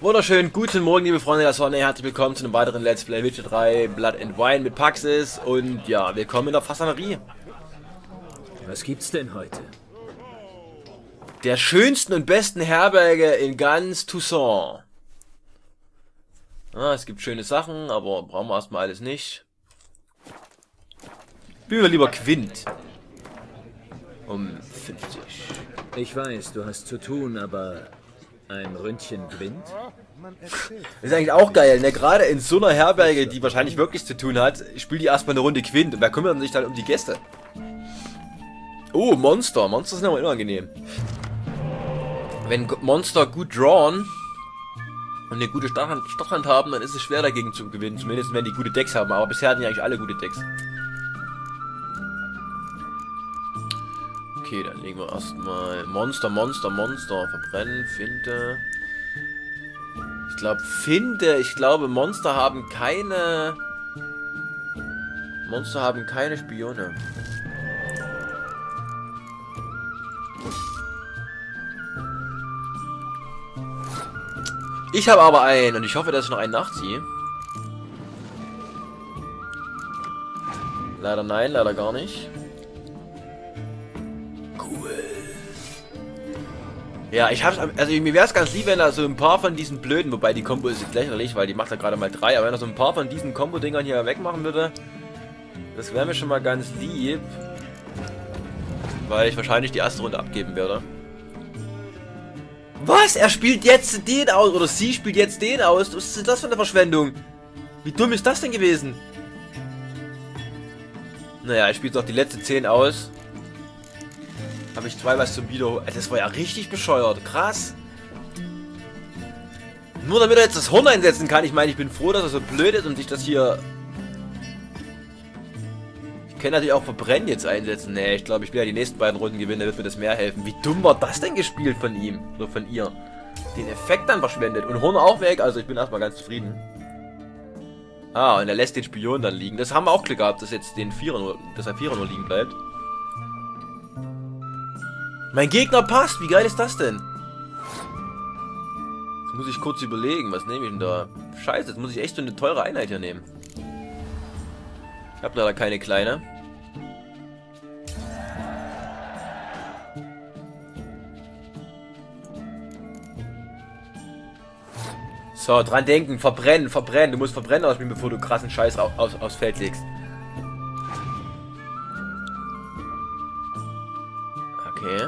Wunderschönen guten Morgen, liebe Freunde der Sonne. Herzlich willkommen zu einem weiteren Let's Play Witcher 3 Blood and Wine mit Paxis. Und ja, willkommen in der Fasanerie. Was gibt's denn heute? Der schönsten und besten Herberge in ganz Toussaint. Ah, es gibt schöne Sachen, aber brauchen wir erstmal alles nicht. Spielen wir lieber Quint. Um 50. Ich weiß, du hast zu tun, aber ein Ründchen Quint? Das ist eigentlich auch geil, ne? Gerade in so einer Herberge, die wahrscheinlich wirklich zu tun hat, spielt die erstmal eine Runde Quint. Und wer kümmert sich dann um die Gäste? Oh, Monster. Monster sind aber unangenehm. Wenn Monster gut drawn und eine gute Stadthand haben, dann ist es schwer dagegen zu gewinnen. Zumindest wenn die gute Decks haben. Aber bisher hatten die eigentlich alle gute Decks. Okay, dann legen wir erstmal Monster. Verbrennen, Finte. Ich glaube, Monster haben keine Spione. Ich habe aber einen und ich hoffe, dass ich noch einen nachziehe. Leider nein, leider gar nicht. Ja, mir wäre es ganz lieb, wenn da so ein paar von diesen blöden, wobei die Kombo ist jetzt lächerlich, weil die macht ja gerade mal 3, aber wenn er so ein paar von diesen Kombo-Dingern hier wegmachen würde, das wäre mir schon mal ganz lieb, weil ich wahrscheinlich die erste Runde abgeben werde. Was? Er spielt jetzt den aus, oder sie spielt jetzt den aus? Was ist das für eine Verschwendung? Wie dumm ist das denn gewesen? Naja, er spielt doch die letzte 10 aus. Habe ich 2 was zum Wiederholen. Das war ja richtig bescheuert. Krass. Nur damit er jetzt das Horn einsetzen kann. Ich meine, ich bin froh, dass er so blöd ist und sich das hier... Ich kann natürlich auch Verbrennen jetzt einsetzen. Nee, ich glaube, ich will ja die nächsten beiden Runden gewinnen. Da wird mir das mehr helfen. Wie dumm war das denn gespielt von ihm? Oder von ihr? Den Effekt dann verschwendet. Und Horn auch weg. Also ich bin erstmal ganz zufrieden. Ah, und er lässt den Spion dann liegen. Das haben wir auch Glück gehabt, dass jetzt der Vierer nur liegen bleibt. Mein Gegner passt, wie geil ist das denn? Jetzt muss ich kurz überlegen, was nehme ich denn da? Scheiße, jetzt muss ich echt so eine teure Einheit hier nehmen. Ich habe leider keine kleine. So, dran denken, verbrennen. Du musst verbrennen ausspielen, bevor du krassen Scheiß aufs Feld legst. Okay.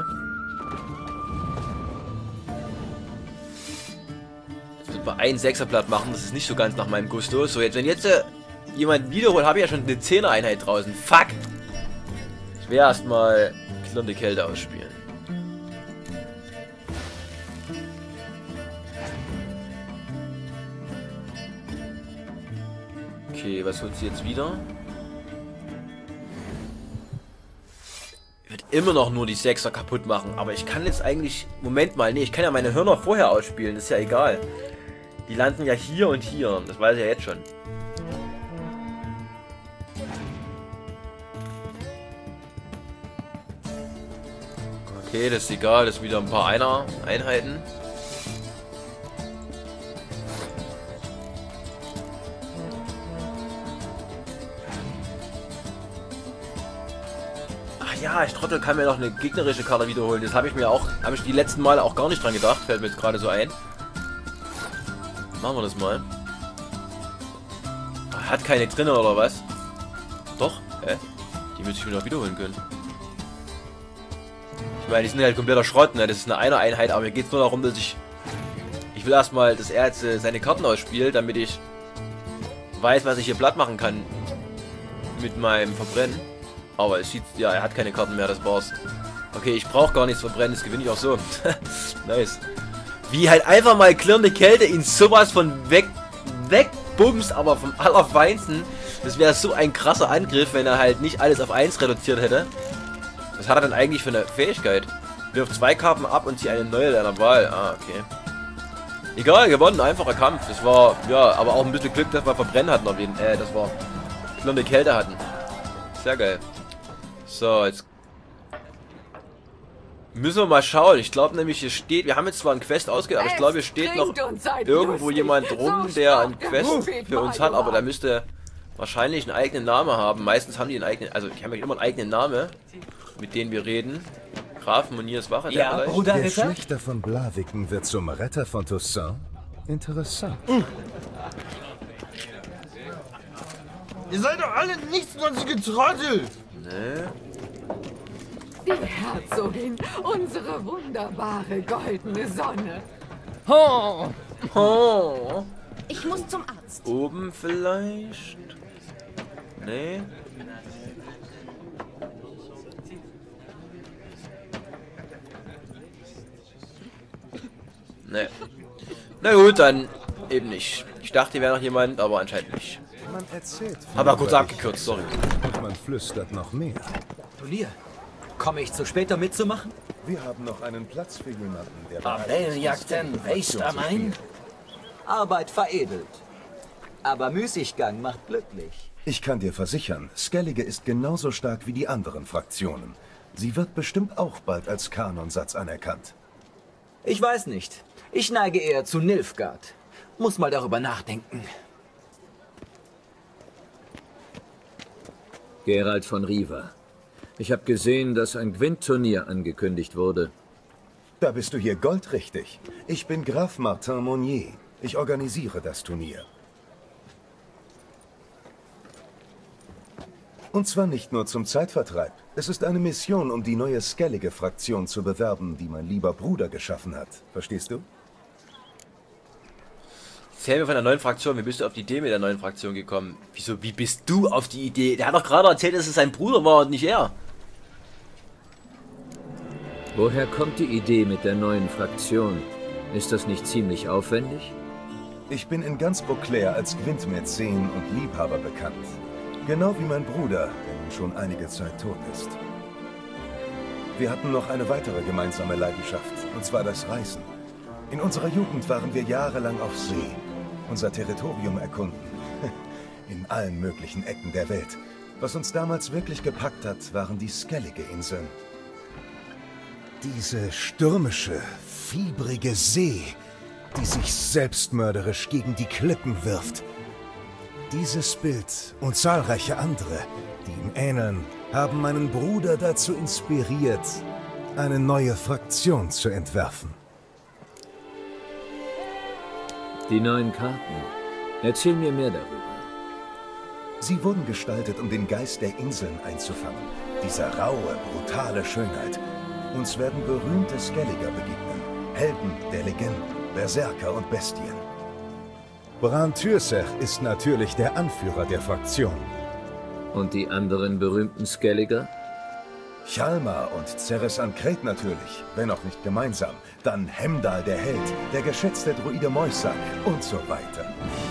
Jetzt wird man ein 6er-Blatt machen, das ist nicht so ganz nach meinem Gusto. So, jetzt, wenn jetzt jemand wiederholt, habe ich ja schon eine 10er-Einheit draußen. Fuck! Ich werde erstmal klirrende Kälte ausspielen. Okay, was holt sie jetzt wieder? Wird immer noch nur die 6er kaputt machen, aber ich kann jetzt eigentlich... Moment mal, nee, ich kann ja meine Hörner vorher ausspielen, das ist ja egal. Die landen ja hier und hier, das weiß ich ja jetzt schon. Okay, das ist egal, das ist wieder ein paar Einheiten. Ja, ich Trottel kann mir noch eine gegnerische Karte wiederholen. Das habe ich die letzten Male auch gar nicht dran gedacht. Fällt mir jetzt gerade so ein. Machen wir das mal. Hat keine drin oder was? Doch? Hä? Die müsste ich mir noch wiederholen können. Ich meine, die sind halt kompletter Schrott, ne? Das ist eine Einheit, aber mir geht es nur darum, dass ich will erstmal, dass er jetzt seine Karten ausspielt, damit ich weiß, was ich hier platt machen kann mit meinem Verbrennen. Aber es sieht, ja, er hat keine Karten mehr, das war's. Okay, ich brauche gar nichts verbrennen, das gewinne ich auch so. Nice. Wie halt einfach mal klirrende Kälte ihn sowas von wegbumst, aber vom Allerfeinsten. Das wäre so ein krasser Angriff, wenn er halt nicht alles auf 1 reduziert hätte. Was hat er denn eigentlich für eine Fähigkeit? Wirft 2 Karten ab und zieht eine neue deiner Wahl. Ah, okay. Egal, gewonnen, einfacher Kampf. Das war, ja, aber auch ein bisschen Glück, dass wir Verbrennen hatten auf jeden Fall. Das war klirrende Kälte hatten. Sehr geil. So, jetzt Müssen wir mal schauen. Ich glaube nämlich, hier steht, wir haben jetzt zwar ein Quest ausgegeben, aber ich glaube, hier steht noch irgendwo jemand rum, der ein Quest für uns hat, aber der müsste wahrscheinlich einen eigenen Namen haben. Meistens haben die einen eigenen, also die haben ja immer einen eigenen Namen, mit denen wir reden. Graf Moniers Wache, der Ja, vielleicht. Bruder Der Ritter? Schlechter von Blaviken wird zum Retter von Toussaint? Interessant. Ihr seid doch alle nichtsnutzige Trottel! Ne? Die Herzogin, unsere wunderbare goldene Sonne. Oh. Ich muss zum Arzt. Oben vielleicht? Nee. Nee. Na gut, dann eben nicht. Ich dachte, hier wäre noch jemand, aber anscheinend nicht. Man erzählt viel Aber kurz über abgekürzt, sorry. dich und man flüstert noch mehr. Turnier. Komme ich zu spät, um mitzumachen? Wir haben noch einen Platz für jemanden, der Forellenjagden Waste am Main? Arbeit veredelt. Aber Müßiggang macht glücklich. Ich kann dir versichern, Skellige ist genauso stark wie die anderen Fraktionen. Sie wird bestimmt auch bald als Kanonsatz anerkannt. Ich weiß nicht. Ich neige eher zu Nilfgaard. Muss mal darüber nachdenken. Gerald von Riva. Ich habe gesehen, dass ein Gwent-Turnier angekündigt wurde. Da bist du hier goldrichtig. Ich bin Graf Martin Monnier. Ich organisiere das Turnier. Und zwar nicht nur zum Zeitvertreib. Es ist eine Mission, um die neue Skellige-Fraktion zu bewerben, die mein lieber Bruder geschaffen hat. Verstehst du? Erzähl mir von der neuen Fraktion. Wie bist du auf die Idee mit der neuen Fraktion gekommen? Wieso, wie bist du auf die Idee? Der hat doch gerade erzählt, dass es sein Bruder war und nicht er. Woher kommt die Idee mit der neuen Fraktion? Ist das nicht ziemlich aufwendig? Ich bin in ganz Beauclair als Gwent-Mäzen und Liebhaber bekannt. Genau wie mein Bruder, der nun schon einige Zeit tot ist. Wir hatten noch eine weitere gemeinsame Leidenschaft, und zwar das Reisen. In unserer Jugend waren wir jahrelang auf See, unser Territorium erkunden. In allen möglichen Ecken der Welt. Was uns damals wirklich gepackt hat, waren die Skellige-Inseln. Diese stürmische, fiebrige See, die sich selbstmörderisch gegen die Klippen wirft. Dieses Bild und zahlreiche andere, die ihm ähneln, haben meinen Bruder dazu inspiriert, eine neue Fraktion zu entwerfen. Die neuen Karten. Erzähl mir mehr darüber. Sie wurden gestaltet, um den Geist der Inseln einzufangen. Diese raue, brutale Schönheit. Uns werden berühmte Skelliger begegnen. Helden der Legenden, Berserker und Bestien. Bran Türsech ist natürlich der Anführer der Fraktion. Und die anderen berühmten Skelliger? Hjalmar und Ceres Ankret natürlich, wenn auch nicht gemeinsam. Dann Hemdal der Held, der geschätzte Druide Moisak und so weiter.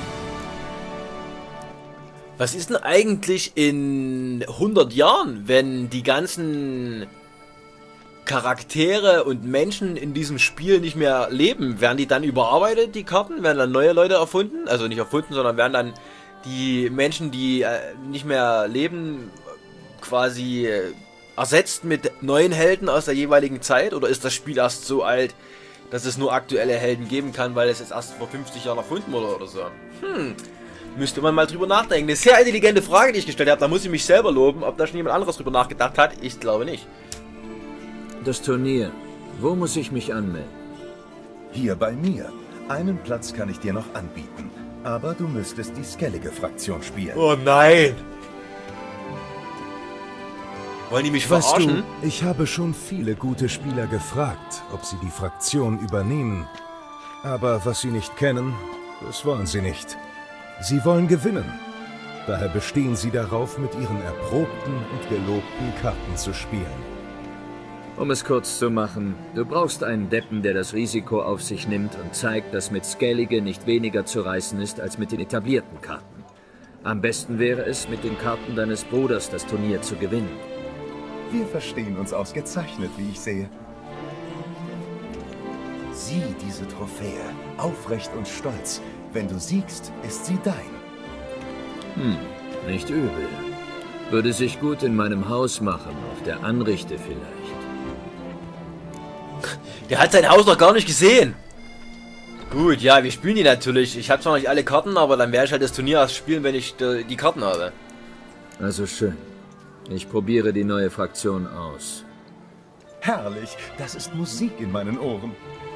Was ist denn eigentlich in 100 Jahren, wenn die ganzen Charaktere und Menschen in diesem Spiel nicht mehr leben? Werden die dann überarbeitet, die Karten? Werden dann neue Leute erfunden? Also nicht erfunden, sondern werden dann die Menschen, die nicht mehr leben, quasi ersetzt mit neuen Helden aus der jeweiligen Zeit? Oder ist das Spiel erst so alt, dass es nur aktuelle Helden geben kann, weil es jetzt erst vor 50 Jahren erfunden wurde oder so? Müsste man mal drüber nachdenken. Eine sehr intelligente Frage, die ich gestellt habe. Da muss ich mich selber loben. Ob da schon jemand anderes drüber nachgedacht hat, ich glaube nicht. Das Turnier. Wo muss ich mich anmelden? Hier bei mir. Einen Platz kann ich dir noch anbieten. Aber du müsstest die Skellige-Fraktion spielen. Oh nein! Wollen die mich verarschen? Weißt du, ich habe schon viele gute Spieler gefragt, ob sie die Fraktion übernehmen. Aber was sie nicht kennen, das wollen sie nicht. Sie wollen gewinnen. Daher bestehen sie darauf, mit ihren erprobten und gelobten Karten zu spielen. Um es kurz zu machen, du brauchst einen Deppen, der das Risiko auf sich nimmt und zeigt, dass mit Skellige nicht weniger zu reißen ist als mit den etablierten Karten. Am besten wäre es, mit den Karten deines Bruders das Turnier zu gewinnen. Wir verstehen uns ausgezeichnet, wie ich sehe. Sieh diese Trophäe, aufrecht und stolz. Wenn du siegst, ist sie dein. Nicht übel. Würde sich gut in meinem Haus machen, auf der Anrichte vielleicht. Der hat sein Haus noch gar nicht gesehen. Gut, ja, wir spielen die natürlich. Ich habe zwar noch nicht alle Karten, aber dann werde ich halt das Turnier erst spielen, wenn ich die Karten habe. Also schön. Ich probiere die neue Fraktion aus. Herrlich, das ist Musik in meinen Ohren.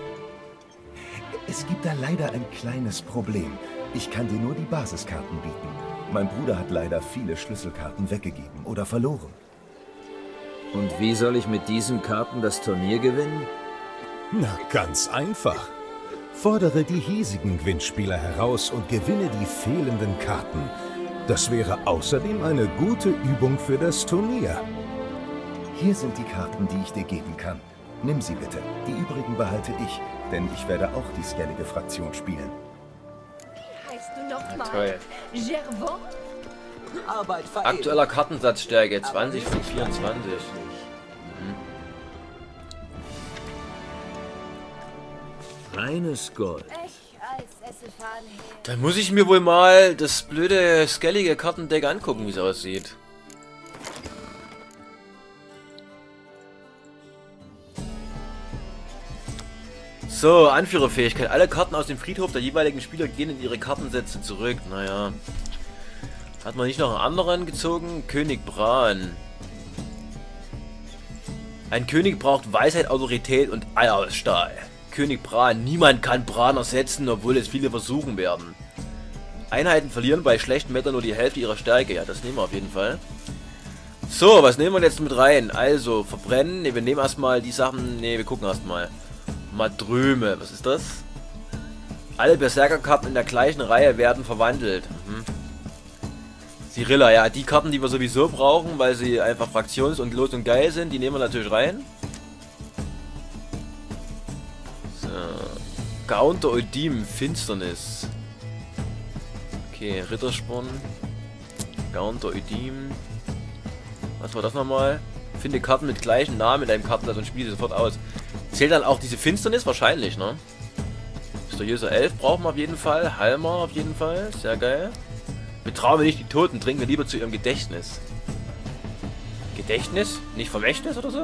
Es gibt da leider ein kleines Problem. Ich kann dir nur die Basiskarten bieten. Mein Bruder hat leider viele Schlüsselkarten weggegeben oder verloren. Und wie soll ich mit diesen Karten das Turnier gewinnen? Na, ganz einfach. Fordere die hiesigen Gwent-Spieler heraus und gewinne die fehlenden Karten. Das wäre außerdem eine gute Übung für das Turnier. Hier sind die Karten, die ich dir geben kann. Nimm sie bitte. Die übrigen behalte ich, denn ich werde auch die skellige Fraktion spielen. Wie heißt du nochmal? Toll. Gervon? Arbeit verehrt. Aktueller Kartensatzstärke 20 von 24. Reines Gold. Ich als Esselfahne. Dann muss ich mir wohl mal das blöde, skellige Kartendeck angucken, wie es aussieht. So, Anführerfähigkeit. Alle Karten aus dem Friedhof der jeweiligen Spieler gehen in ihre Kartensätze zurück. Naja. Hat man nicht noch einen anderen gezogen? König Bran. Ein König braucht Weisheit, Autorität und Eier aus Stahl. König Bran. Niemand kann Bran ersetzen, obwohl es viele versuchen werden. Einheiten verlieren bei schlechtem Wetter nur die Hälfte ihrer Stärke. Ja, das nehmen wir auf jeden Fall. So, was nehmen wir jetzt mit rein? Also, verbrennen. Ne, wir nehmen erstmal die Sachen. Ne, wir gucken erstmal. Madröme. Was ist das? Alle Berserkerkarten in der gleichen Reihe werden verwandelt. Cyrilla, ja, die Karten, die wir sowieso brauchen, weil sie einfach fraktions- und los und geil sind, die nehmen wir natürlich rein. So. Gaunter Odim, Finsternis. Okay, Rittersporn. Gaunter Odim. Was war das nochmal? Finde Karten mit gleichen Namen in deinem Kartensatz und spiele sofort aus. Zählt dann auch diese Finsternis? Wahrscheinlich, ne? Mysteriöser Elf brauchen wir auf jeden Fall. Halmer auf jeden Fall. Sehr geil. Betraue nicht die Toten, dringen wir lieber zu ihrem Gedächtnis. Gedächtnis? Nicht Vermächtnis oder so?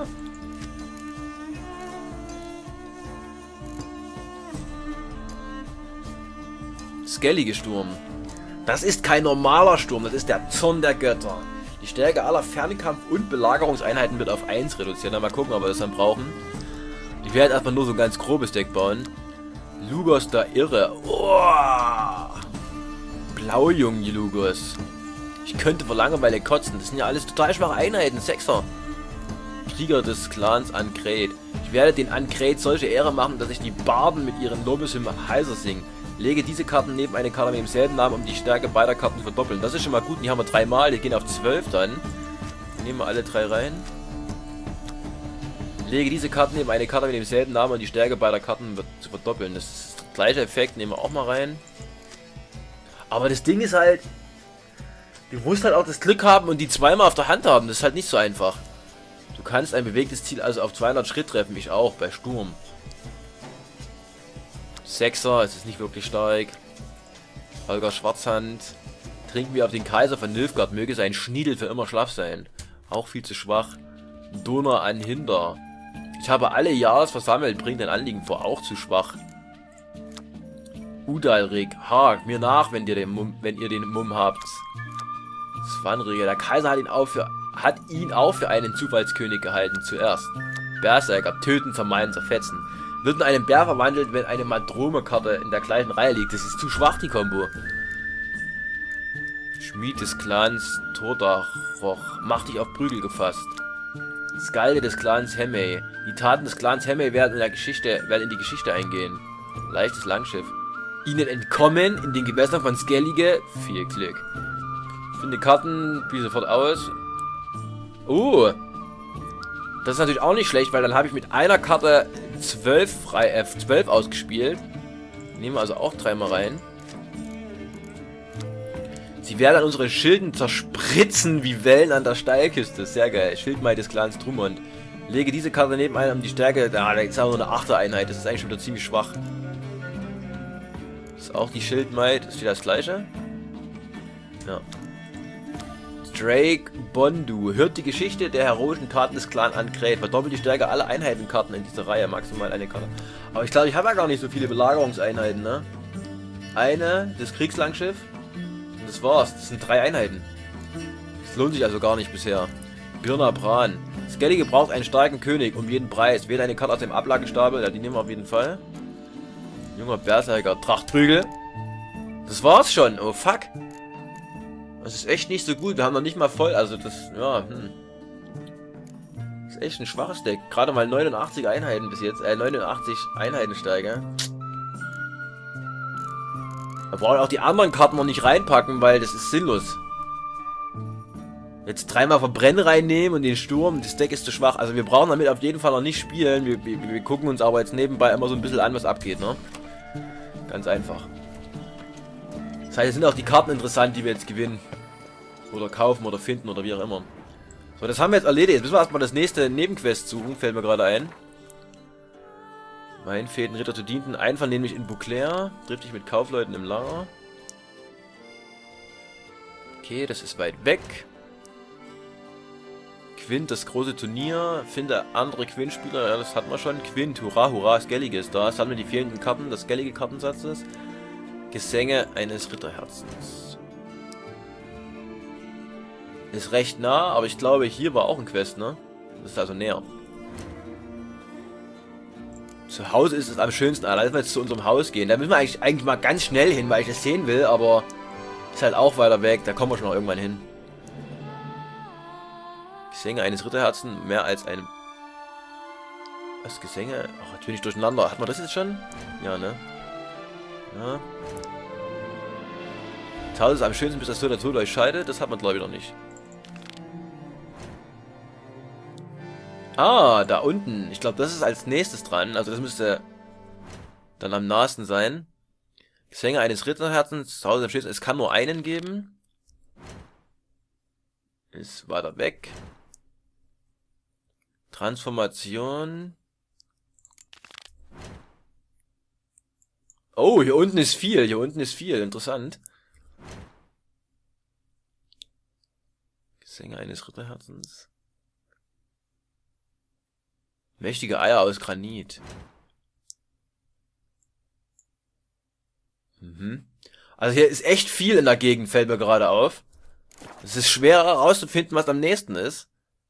Skellige Sturm. Das ist kein normaler Sturm, das ist der Zorn der Götter. Die Stärke aller Fernkampf- und Belagerungseinheiten wird auf 1 reduziert. Na, mal gucken, ob wir das dann brauchen. Ich werde erstmal nur so ein ganz grobes Deck bauen. Lugos der Irre. Oh! Blaujung Lugos. Ich könnte vor Langeweile kotzen. Das sind ja alles total schwache Einheiten. Sechser. Krieger des Clans Ankret. Ich werde den Ankret solche Ehre machen, dass ich die Barden mit ihren Lobeshymnen heiser singen. Lege diese Karten neben eine Karte mit demselben Namen, um die Stärke beider Karten zu verdoppeln. Das ist schon mal gut. Die haben wir 3 Mal. Die gehen auf 12 dann. Nehmen wir alle 3 rein. Lege diese Karten neben eine Karte mit demselben Namen, um die Stärke beider Karten zu verdoppeln. Das ist der gleiche Effekt. Nehmen wir auch mal rein. Aber das Ding ist halt, du musst halt auch das Glück haben und die zweimal auf der Hand haben. Das ist halt nicht so einfach. Du kannst ein bewegtes Ziel also auf 200 Schritt treffen. Ich auch, bei Sturm. 6er, es ist nicht wirklich stark. Holger Schwarzhand. Trinken wir auf den Kaiser von Nilfgaard. Möge sein Schniedel für immer schlaff sein. Auch viel zu schwach. Donner an Hinder. Ich habe alle Jahres versammelt. Bringt ein Anliegen vor. Auch zu schwach. Udalrik, hakt mir nach, wenn ihr den Mumm habt. Svanrige, der Kaiser hat ihn auch für einen Zufallskönig gehalten, zuerst. Berserker, töten, zermeiden, zerfetzen. Wird in einen Bär verwandelt, wenn eine Madrome-Karte in der gleichen Reihe liegt. Das ist zu schwach, die Kombo. Schmied des Clans Tordaroch, mach dich auf Prügel gefasst. Skalde des Clans Hemmey. Die Taten des Clans Hemmey werden in die Geschichte eingehen. Leichtes Langschiff. Ihnen entkommen in den Gewässern von Skellige. Viel Glück. Finde Karten, spiele sofort aus. Das ist natürlich auch nicht schlecht, weil dann habe ich mit einer Karte 12 ausgespielt. Nehmen wir also auch 3 mal rein. Sie werden an unsere Schilden zerspritzen wie Wellen an der Steilküste. Sehr geil. Schildmaid des Clans Drummond. Lege diese Karte neben ein, um die Stärke... Da ist auch nur eine 8er Einheit. Das ist eigentlich schon wieder ziemlich schwach. Ist auch die Schildmaid. Ist die das gleiche? Ja. Drake Bondu. Hört die Geschichte der heroischen Taten des Clan Ankret. Verdoppelt die Stärke aller Einheitenkarten in dieser Reihe. Maximal eine Karte. Aber ich glaube, ich habe ja gar nicht so viele Belagerungseinheiten, ne? Eine, das Kriegslangschiff. Und das war's. Das sind 3 Einheiten. Das lohnt sich also gar nicht bisher. Birna Bran. Skellige braucht einen starken König um jeden Preis. Wähle eine Karte aus dem Ablagestapel. Ja, die nehmen wir auf jeden Fall. Junger Berserker. Trachtprügel. Das war's schon. Oh, fuck. Das ist echt nicht so gut. Wir haben noch nicht mal voll. Also das, ja, Das ist echt ein schwaches Deck. Gerade mal 89 Einheiten bis jetzt. 89 Einheitensteiger. Da brauchen wir auch die anderen Karten noch nicht reinpacken, weil das ist sinnlos. Jetzt 3-mal Verbrennen reinnehmen und den Sturm. Das Deck ist zu schwach. Also wir brauchen damit auf jeden Fall noch nicht spielen. Wir gucken uns aber jetzt nebenbei immer so ein bisschen an, was abgeht, ne? Ganz einfach. Das heißt, es sind auch die Karten interessant, die wir jetzt gewinnen. Oder kaufen oder finden oder wie auch immer. So, das haben wir jetzt erledigt. Jetzt müssen wir erstmal das nächste Nebenquest suchen. Fällt mir gerade ein. Weinfäden, Ritter zu Dienten. Einvernehmlich in Beauclair. Trifft dich mit Kaufleuten im Lager. Okay, das ist weit weg. Quint, das große Turnier. Finde andere Quint-Spieler. Ja, das hatten wir schon. Quint, hurra, hurra. Skellige ist da. Jetzt haben wir die fehlenden Karten des Skellige-Kartensatzes. Gesänge eines Ritterherzens. Ist recht nah, aber ich glaube, hier war auch ein Quest, ne? Das ist also näher. Zu Hause ist es am schönsten. Lass mal jetzt zu unserem Haus gehen. Da müssen wir eigentlich mal ganz schnell hin, weil ich das sehen will, aber ist halt auch weiter weg. Da kommen wir schon noch irgendwann hin. Gesänge eines Ritterherzen, mehr als ein... Was, Gesänge? Ach, natürlich durcheinander. Hat man das jetzt schon? Ja, ne? Ja. Tausend ist am schönsten, bis das Tod der Tod euch scheidet. Das hat man, glaube ich, noch nicht. Ah, da unten. Ich glaube, das ist als nächstes dran. Also das müsste dann am nahesten sein. Gesänge eines Ritterherzens. Tausend am schönsten. Es kann nur einen geben. Ist weiter weg. Transformation. Oh, hier unten ist viel. Hier unten ist viel. Interessant. Gesänge eines Ritterherzens. Mächtige Eier aus Granit. Also hier ist echt viel in der Gegend, fällt mir gerade auf. Es ist schwer herauszufinden, was am nächsten ist.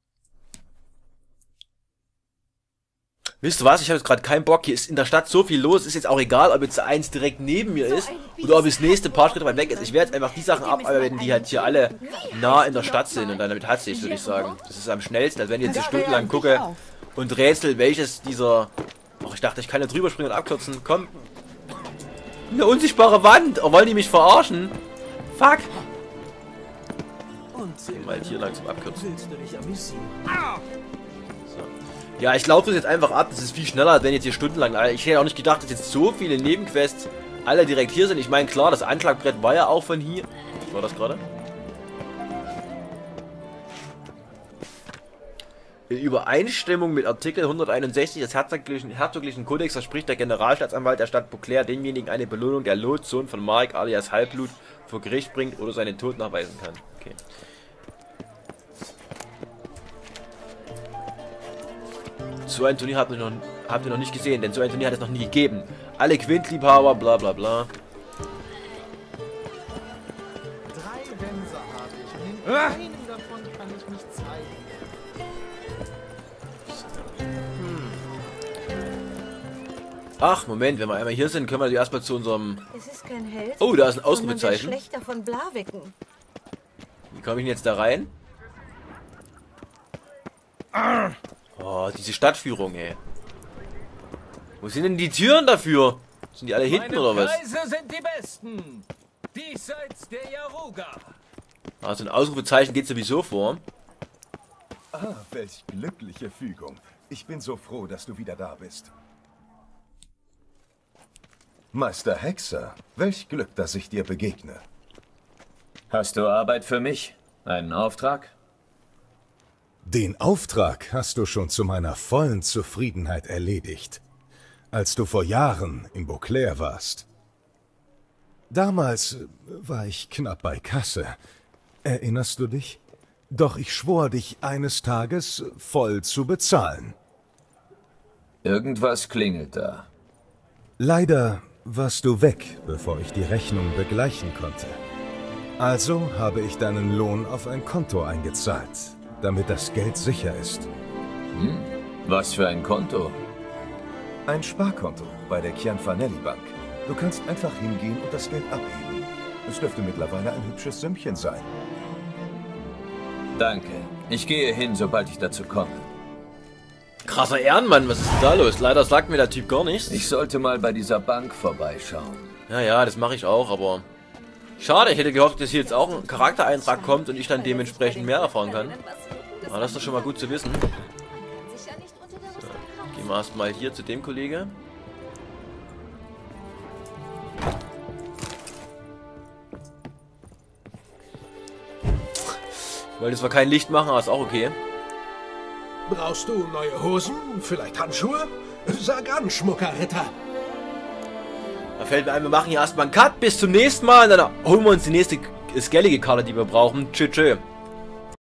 Wisst ihr was? Ich habe jetzt gerade keinen Bock. Hier ist in der Stadt so viel los. Ist jetzt auch egal, ob jetzt eins direkt neben mir ist oder ob das nächste paar Schritte weit weg ist. Ich werde jetzt einfach die Sachen abarbeiten, die halt hier alle nah in der Stadt sind. Und dann damit hat sich, würde ich sagen. Das ist am schnellsten, als wenn ich jetzt hier stundenlang gucke und rätsel, welches dieser... Ach, ich dachte, ich kann ja drüber springen und abkürzen. Komm. Eine unsichtbare Wand. Oh, wollen die mich verarschen? Fuck. Mal hier langsam abkürzen. Ja, ich laufe das jetzt einfach ab. Das ist viel schneller, als wenn jetzt hier stundenlang... Ich hätte auch nicht gedacht, dass jetzt so viele Nebenquests alle direkt hier sind. Ich meine, klar, das Anschlagbrett war ja auch von hier. Was war das gerade? In Übereinstimmung mit Artikel 161 des Herzoglichen Kodex verspricht der Generalstaatsanwalt der Stadt Beauclair denjenigen eine Belohnung, der Lot, Sohn von Mark alias Halbblut, vor Gericht bringt oder seinen Tod nachweisen kann. Okay. So ein Turnier habt ihr noch nicht gesehen, denn so ein Turnier hat es noch nie gegeben. Alle Quint-Liebhaber, bla bla bla. 3 Wänser habe ich. Mit einem davon kann ich mich zeigen. Ach, Moment, wenn wir einmal hier sind, können wir erstmal zu unserem... Es ist kein Held. Oh, da ist ein Ausrufezeichen. Schlechter von Blaviken. Wie komme ich denn jetzt da rein? Oh, diese Stadtführung, ey. Wo sind denn die Türen dafür? Sind die alle hinten oder was? Preise sind die besten. Diesseits der Yaruga. Also ein Ausrufezeichen geht sowieso vor. Ah, welch glückliche Fügung. Ich bin so froh, dass du wieder da bist. Meister Hexer, welch Glück, dass ich dir begegne. Hast du Arbeit für mich? Einen Auftrag? Den Auftrag hast du schon zu meiner vollen Zufriedenheit erledigt, als du vor Jahren in Beauclair warst. Damals war ich knapp bei Kasse. Erinnerst du dich? Doch ich schwor, dich eines Tages voll zu bezahlen. Irgendwas klingelt da. Leider warst du weg, bevor ich die Rechnung begleichen konnte. Also habe ich deinen Lohn auf ein Konto eingezahlt, damit das Geld sicher ist. Was für ein Konto? Ein Sparkonto bei der Chianfanelli Bank. Du kannst einfach hingehen und das Geld abheben. Es dürfte mittlerweile ein hübsches Sümmchen sein. Danke. Ich gehe hin, sobald ich dazu komme. Krasser Ehrenmann, was ist denn da los? Leider sagt mir der Typ gar nichts. Ich sollte mal bei dieser Bank vorbeischauen. Ja, das mache ich auch, aber... Schade, ich hätte gehofft, dass hier jetzt auch ein Charaktereintrag kommt und ich dann dementsprechend mehr erfahren kann. Aber das ist doch schon mal gut zu wissen. So, gehen wir erstmal hier zu dem Kollege. Ich wollte zwar kein Licht machen, aber ist auch okay. Brauchst du neue Hosen? Vielleicht Handschuhe? Sag an, Schmuckerritter. Da fällt mir ein, wir machen hier erstmal einen Cut. Bis zum nächsten Mal. Und dann holen wir uns die nächste Skellige-Karte, die wir brauchen. Tschüss.